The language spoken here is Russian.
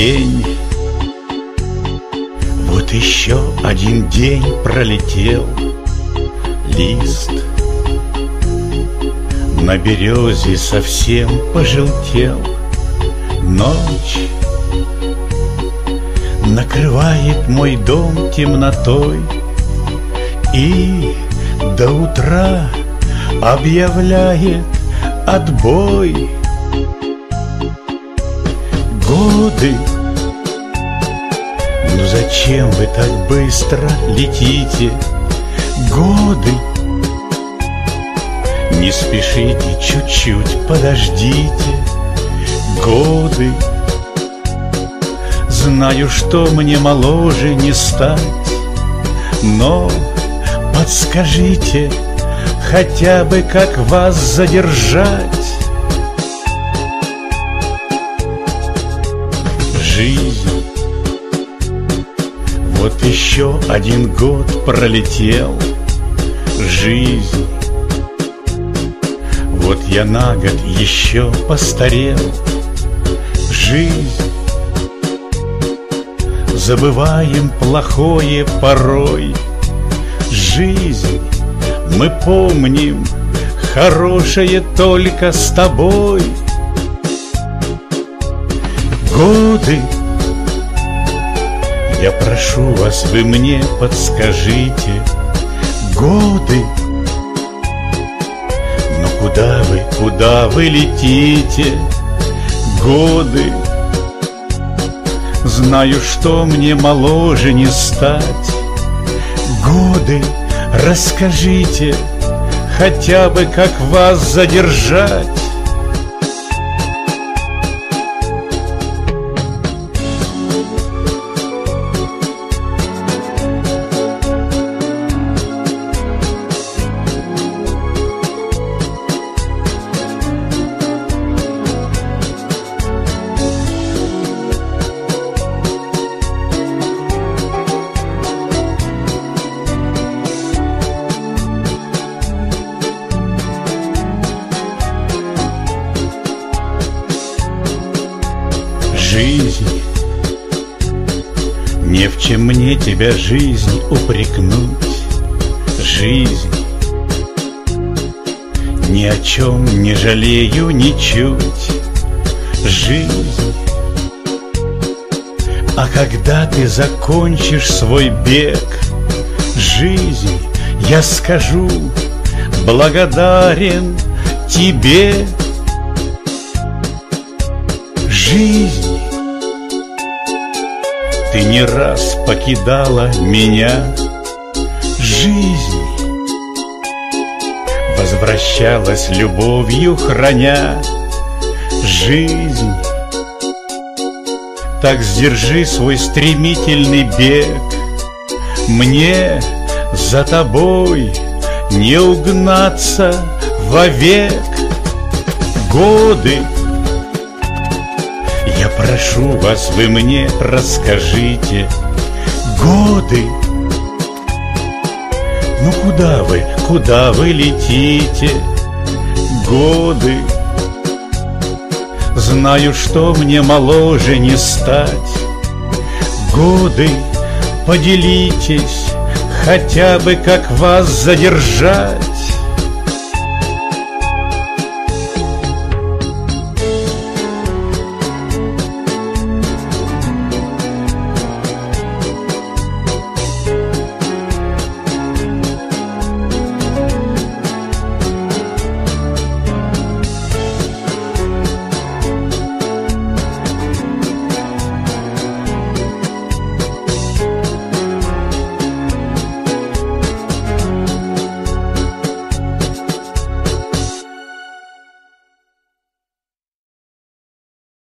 день. Вот еще один день пролетел. Лист на березе совсем пожелтел. Ночь накрывает мой дом темнотой и до утра объявляет отбой. Годы, ну зачем вы так быстро летите? Годы, не спешите, чуть-чуть подождите. Годы, знаю, что мне моложе не стать, но подскажите, хотя бы как вас задержать. Жизнь, вот еще один год пролетел. Жизнь, вот я на год еще постарел. Жизнь, забываем плохое порой. Жизнь, мы помним хорошее только с тобой. Годы, я прошу вас, вы мне подскажите. Годы, но куда вы летите? Годы, знаю, что мне моложе не стать. Годы, расскажите, хотя бы как вас задержать. Жизнь, не в чем мне тебя, жизнь, упрекнуть. Жизнь, ни о чем не жалею ничуть. Жизнь, а когда ты закончишь свой бег, жизнь, я скажу, благодарен тебе. Жизнь, ты не раз покидала меня. Жизнь, возвращалась любовью храня. Жизнь, так сдержи свой стремительный бег. Мне за тобой не угнаться вовек. Годы, я прошу вас, вы мне расскажите. Годы, ну куда вы летите? Годы, знаю, что мне моложе не стать. Годы, поделитесь, хотя бы как вас задержать.